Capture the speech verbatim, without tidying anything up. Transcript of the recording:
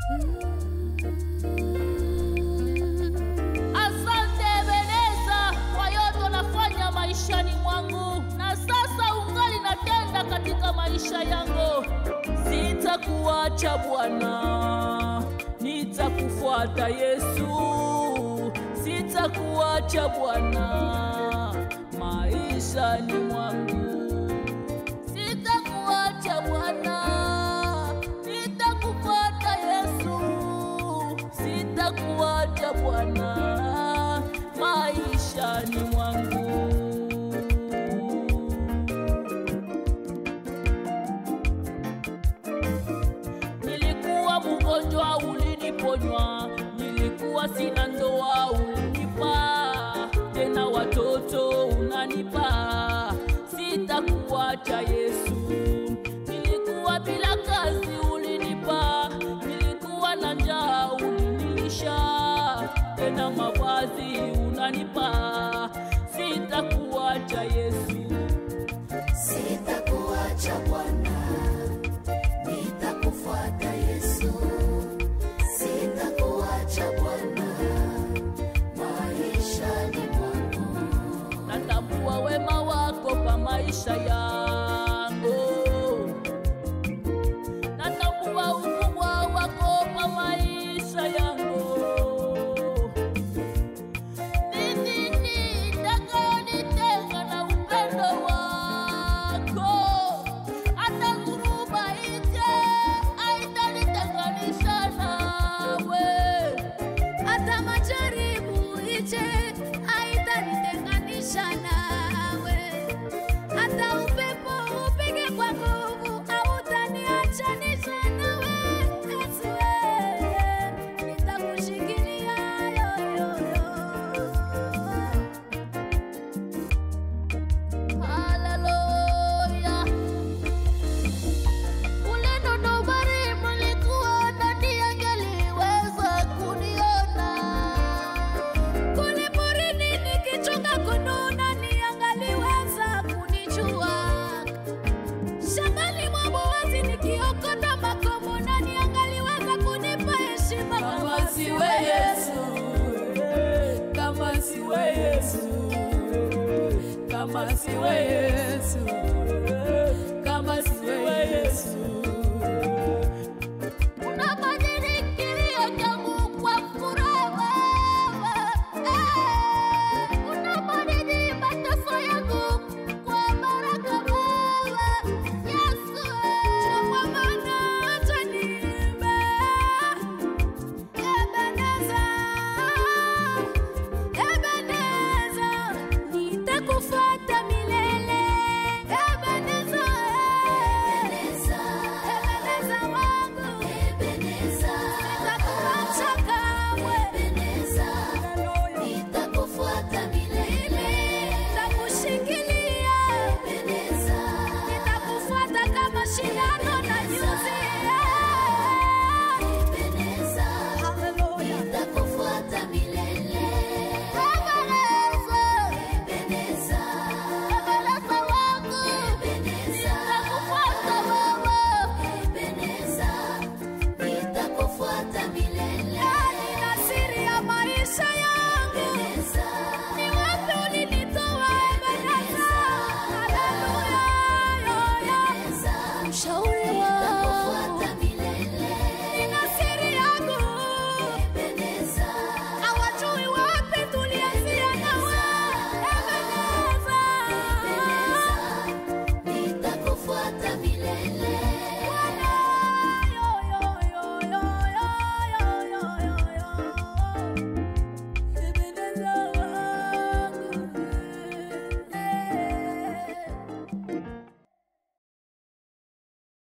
Asante Ebeneza kwa yote unafanya maishani mwangu, na sasa ungali natenda katika maisha yangu. Sitakuacha Bwana, nitakufuata Yesu. Sitakuacha Bwana, maishani mwangu. Sitakuacha Bwana, nitakufuata Yesu. Sitakuacha Bwana, maishani mwangu. Nilikuwa mgonjwa uliniponywa, nilikuwa sina ndoa ulinipa, tena watoto unanipa. Sitakuacha Yesu. Nilikuwa bila kazi ulinipa, nilikuwa na njaa ulinilisha, tena mavazi unanipa. Sitakuacha Yesu. Sitakuacha Bwana, nitakufuata Yesu. Sitakuacha Bwana, maishani mwangu. Natambua wema wako pa maisha yangu. Natambua ukubwa wako pa maisha yangu. Nini nitakayonitenga na upendo wako? Hata dhuruba ije haitanitenganisha nawe. Hata majaribu ije haitanitenganisha nawe. Hata upepo upige kwa nguvu hautaniachanisha nawe. Yesu wewe, nitakushikilia yoyoyo. Haleluya. Ule ndo bari mlikuwa ndani angeliweza kuniona. Kule porini nikichunga kondoo nani angaliweza kunijua. Shambani mwa Boazi nikiokota makombo nani angaliweza kunipa heshima Kama siwe Yesu, kama siwe Yesu, kama siwe Yesu.